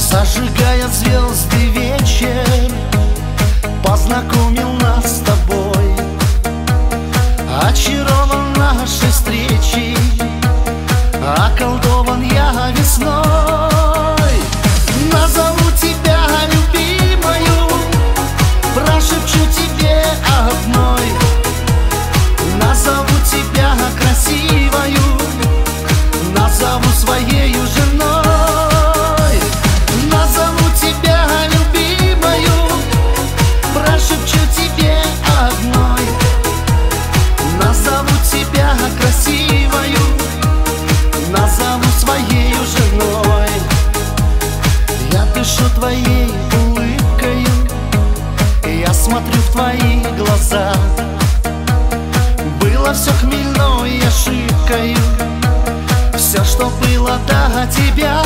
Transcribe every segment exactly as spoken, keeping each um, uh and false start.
Зажигая звезды вечер, познакомил нас с тобой. Очарован нашей встречи, околдован я весной. Назову тебя любимою, прошепчу тебе одной. Назову тебя красивою, назову своею женой. Назову тебя любимою, прошепчу тебе одной. Назову тебя красивою, назову своею женой. Я дышу твоей улыбкою, я смотрю в твои глаза. Было все хмельной ошибкою, все, что было до тебя.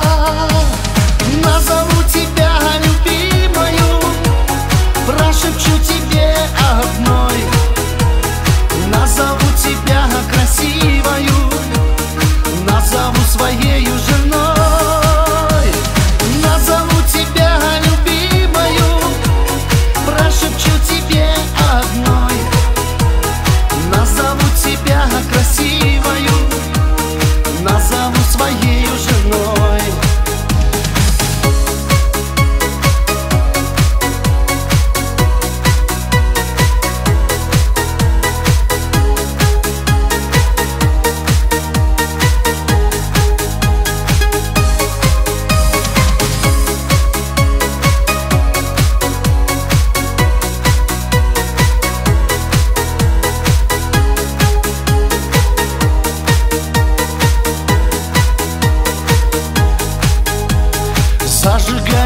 Назову тебя любимою, прошепчу тебе одной. Назову тебя красивою, назову своею женой. Назову тебя любимою, прошепчу тебе одной. Назову тебя красивою, назову своею женой. Зажигая